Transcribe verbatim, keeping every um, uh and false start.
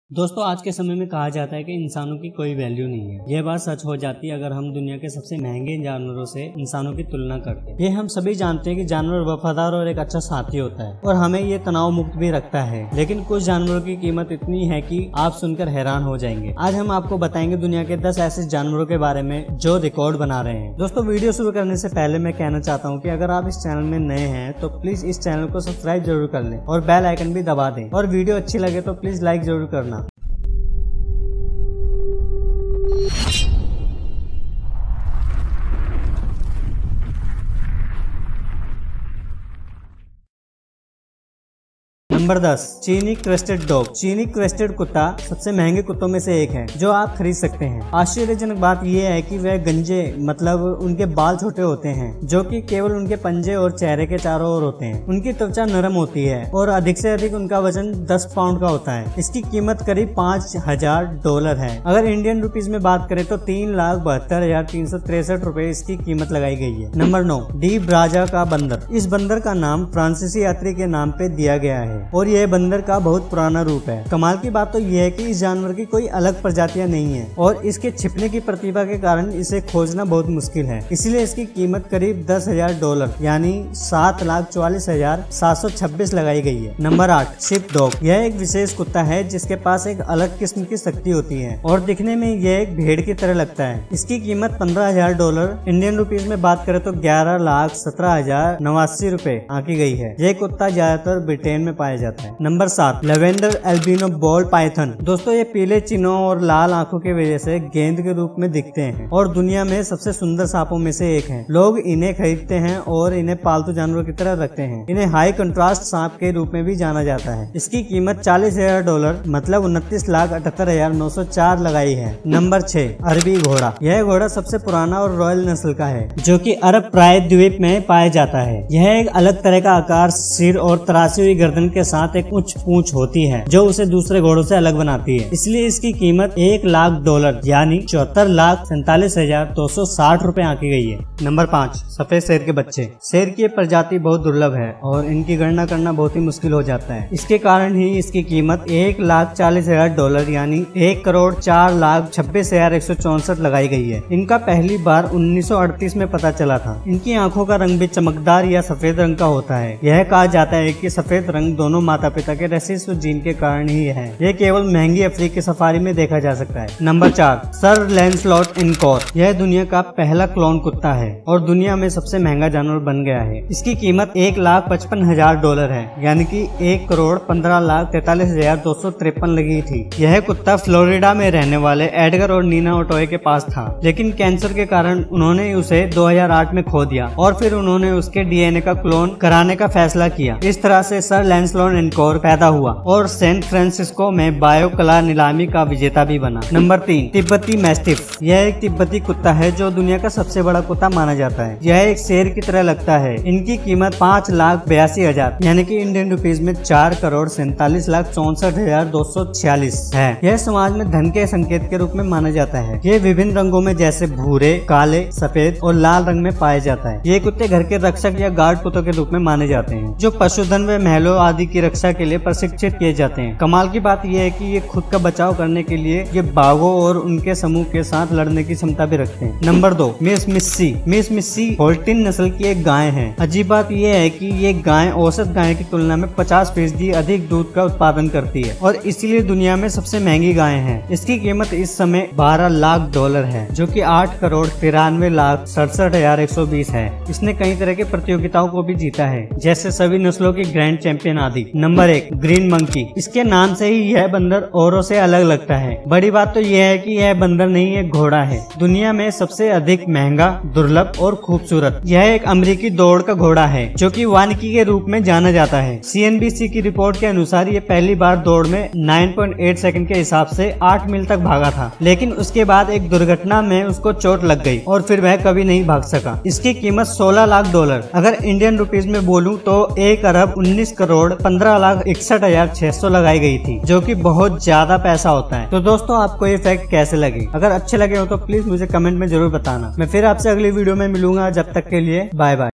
दोस्तों आज के समय में कहा जाता है कि इंसानों की कोई वैल्यू नहीं है। यह बात सच हो जाती है अगर हम दुनिया के सबसे महंगे जानवरों से इंसानों की तुलना करते हैं। ये हम सभी जानते हैं कि जानवर वफादार और एक अच्छा साथी होता है और हमें ये तनाव मुक्त भी रखता है, लेकिन कुछ जानवरों की कीमत इतनी है कि आप सुनकर हैरान हो जाएंगे। आज हम आपको बताएंगे दुनिया के दस ऐसे जानवरों के बारे में जो रिकॉर्ड बना रहे हैं। दोस्तों वीडियो शुरू करने से पहले मैं कहना चाहता हूँ कि अगर आप इस चैनल में नए हैं तो प्लीज इस चैनल को सब्सक्राइब जरूर कर लें और बेल आइकन भी दबा दें, और वीडियो अच्छी लगे तो प्लीज लाइक जरूर करना। नंबर दस, चीनी क्रेस्टेड डॉग। चीनी क्रेस्टेड कुत्ता सबसे महंगे कुत्तों में से एक है जो आप खरीद सकते हैं। आश्चर्यजनक बात यह है कि वह गंजे मतलब उनके बाल छोटे होते हैं जो कि केवल उनके पंजे और चेहरे के चारों ओर होते हैं। उनकी त्वचा नरम होती है और अधिक से अधिक उनका वजन दस पाउंड का होता है। इसकी कीमत करीब पाँच हजार डॉलर है। अगर इंडियन रुपीज में बात करें तो तीन लाख बहत्तर हजार तीन सौ तिरसठ रूपए इसकी कीमत लगाई गई है। नंबर नौ, डी ब्राजा का बंदर। इस बंदर का नाम फ्रांसीसी यात्री के नाम पे दिया गया है और यह बंदर का बहुत पुराना रूप है। कमाल की बात तो यह है कि इस जानवर की कोई अलग प्रजातियां नहीं है और इसके छिपने की प्रतिभा के कारण इसे खोजना बहुत मुश्किल है। इसलिए इसकी कीमत करीब दस हजार डॉलर यानी सात लाख चौवालीस हजार सात सौ छब्बीस लगाई गई है। नंबर आठ, शिप डॉग। यह एक विशेष कुत्ता है जिसके पास एक अलग किस्म की शक्ति होती है और दिखने में यह एक भेड़ की तरह लगता है। इसकी कीमत पंद्रह हजार डॉलर इंडियन रुपीज में बात करें तो ग्यारह लाख सत्रह हजार नवासी रूपए आंकी गई है। यह कुत्ता ज्यादातर ब्रिटेन में पाया जाता है। नंबर सात, लेवेंडर एल्बिनो बॉल पाइथन। दोस्तों ये पीले चिन्हों और लाल आंखों की वजह से गेंद के रूप में दिखते हैं और दुनिया में सबसे सुंदर सांपों में से एक हैं। लोग इन्हें खरीदते हैं और इन्हें पालतू जानवरों की तरह रखते हैं। इन्हें हाई कंट्रास्ट सांप के रूप में भी जाना जाता है। इसकी कीमत चालीस हजार डॉलर मतलब उनतीस लाख अठहत्तर हजार नौ सौ चार लगाई है। नंबर छह, अरबी घोड़ा। यह घोड़ा सबसे पुराना और रॉयल नस्ल का है जो कि अरब प्रायद्वीप में पाया जाता है। यह एक अलग तरह का आकार, सिर और तराशी हुई गर्दन के साथ एक उच्च पूंछ होती है जो उसे दूसरे घोड़ों से अलग बनाती है। इसलिए इसकी कीमत एक लाख डॉलर यानी चौहत्तर लाख सैतालीस हजार दो सौ साठ रूपए आंकी गई है। नंबर पाँच, सफेद शेर के बच्चे। शेर की प्रजाति बहुत दुर्लभ है और इनकी गणना करना बहुत ही मुश्किल हो जाता है। इसके कारण ही इसकी कीमत एक लाख चालीस हजार डॉलर यानी एक करोड़ चार लाख छब्बीस हजार एक सौ चौसठ लगाई गई है। इनका पहली बार उन्नीस सौ अड़तीस में पता चला था। इनकी आंखों का रंग भी चमकदार या सफेद रंग का होता है। यह कहा जाता है कि सफेद रंग दोनों माता पिता के रेसिस्व जीन के कारण ही है। यह केवल महंगी अफ्रीकी सफारी में देखा जा सकता है। नंबर चार, सर लैंसलॉट इनकॉर। यह दुनिया का पहला क्लोन कुत्ता है और दुनिया में सबसे महंगा जानवर बन गया है। इसकी कीमत एक लाख पचपन हजार डॉलर है यानी कि एक करोड़ पंद्रह लाख तैतालीस हजार दो सौ तिरपन लगी थी। यह कुत्ता फ्लोरिडा में रहने वाले एडगर और नीना ओटोए के पास था, लेकिन कैंसर के कारण उन्होंने उसे दो हजार आठ में खो दिया और फिर उन्होंने उसके डीएनए का क्लोन कराने का फैसला किया। इस तरह से सर लैंसलॉट इनकॉर पैदा हुआ और सैन फ्रांसिस्को में बायो कला नीलामी का विजेता भी बना। नंबर तीन, तिब्बती मैस्टिफ। यह एक तिब्बती कुत्ता है जो दुनिया का सबसे बड़ा कुत्ता माना जाता है। यह एक शेर की तरह लगता है। इनकी कीमत पाँच लाख बयासी हजार यानी कि इंडियन रुपीज में चार करोड़ सैतालीस लाख चौसठ हजार दो सौ छियालीस है। यह समाज में धन के संकेत के रूप में माना जाता है। ये विभिन्न रंगों में जैसे भूरे, काले, सफेद और लाल रंग में पाए जाता है। ये कुत्ते घर के रक्षक या गार्ड कुत्तों के रूप में माने जाते हैं जो पशुधन व महलों आदि की रक्षा के लिए प्रशिक्षित किए जाते हैं। कमाल की बात यह है कि ये खुद का बचाव करने के लिए ये बाघों और उनके समूह के साथ लड़ने की क्षमता भी रखते हैं। नंबर दो, मिस मिस्सी। मिस मिस्सी होल्टिन नस्ल की एक गाय है। अजीब बात यह है कि ये गाय औसत गाय की तुलना में पचास फीसदी अधिक दूध का उत्पादन करती है और इसीलिए दुनिया में सबसे महंगी गाय है। इसकी कीमत इस समय बारह लाख डॉलर है जो कि आठ करोड़ तिरानवे लाख सड़सठ हजार एक सौ बीस है। इसने कई तरह के प्रतियोगिताओं को भी जीता है जैसे सभी नस्लों की ग्रैंड चैंपियन आदि। नंबर एक, ग्रीन मंकी। इसके नाम से ही यह बंदर औरों से अलग लगता है। बड़ी बात तो यह है कि यह बंदर नहीं, एक घोड़ा है। दुनिया में सबसे अधिक महंगा, दुर्लभ और खूबसूरत यह एक अमेरिकी दौड़ का घोड़ा है जो कि वानिकी के रूप में जाना जाता है। सीएनबीसी की रिपोर्ट के अनुसार ये पहली बार दौड़ में नौ पॉइंट आठ सेकंड के हिसाब से आठ मील तक भागा था, लेकिन उसके बाद एक दुर्घटना में उसको चोट लग गई और फिर वह कभी नहीं भाग सका। इसकी कीमत सोलह लाख डॉलर अगर इंडियन रुपीज में बोलूं तो एक अरब उन्नीस करोड़ पंद्रह लाख इकसठ हजार छह सौ लगाई गई थी जो कि बहुत ज्यादा पैसा होता है। तो दोस्तों आपको ये फैक्ट कैसे लगे? अगर अच्छे लगे हो तो प्लीज मुझे कमेंट में जरूर बताना। मैं फिर आपसे अगली वीडियो में मिलूंगा। जब तक के लिए बाय बाय।